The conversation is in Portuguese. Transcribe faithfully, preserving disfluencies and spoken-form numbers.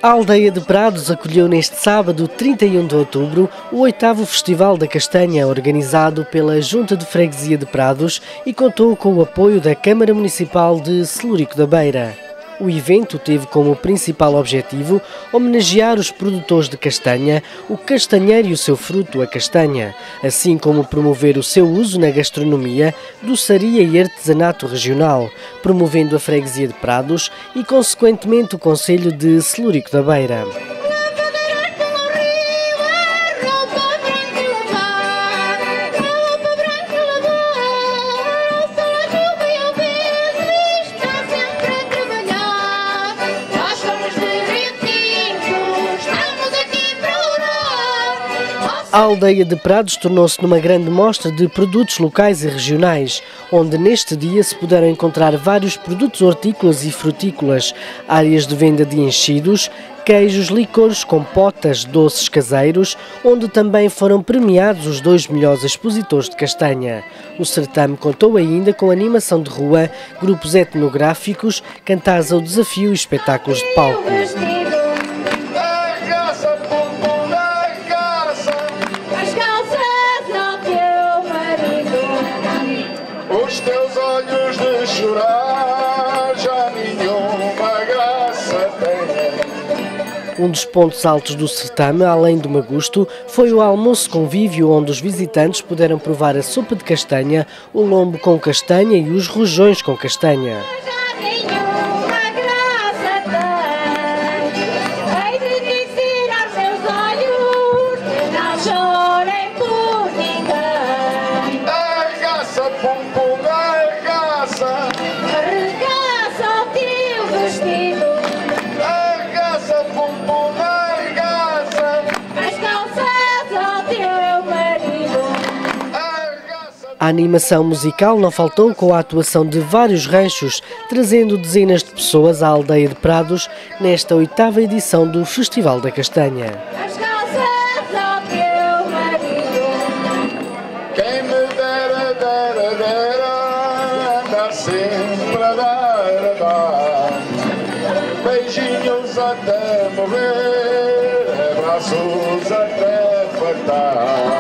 A aldeia de Prados acolheu neste sábado, trinta e um de outubro, o oitavo Festival da Castanha, organizado pela Junta de Freguesia de Prados e contou com o apoio da Câmara Municipal de Celurico da Beira. O evento teve como principal objetivo homenagear os produtores de castanha, o castanheiro e o seu fruto, a castanha, assim como promover o seu uso na gastronomia, doçaria e artesanato regional, promovendo a freguesia de Prados e, consequentemente, o concelho de Celurico da Beira. A aldeia de Prados tornou-se numa grande mostra de produtos locais e regionais, onde neste dia se puderam encontrar vários produtos hortícolas e frutícolas, áreas de venda de enchidos, queijos, licores, compotas, doces caseiros, onde também foram premiados os dois melhores expositores de castanha. O certame contou ainda com animação de rua, grupos etnográficos, cantares ao desafio e espetáculos de palco. Os teus olhos de chorar já nenhuma graça têm. Um dos pontos altos do certame, além do magusto, foi o almoço convívio, onde os visitantes puderam provar a sopa de castanha, o lombo com castanha e os rojões com castanha. A animação musical não faltou, com a atuação de vários ranchos, trazendo dezenas de pessoas à aldeia de Prados nesta oitava edição do Festival da Castanha. Quem me dera, dera, dera, andar sempre a dar, a dar. Beijinhos até morrer, abraços até fartar.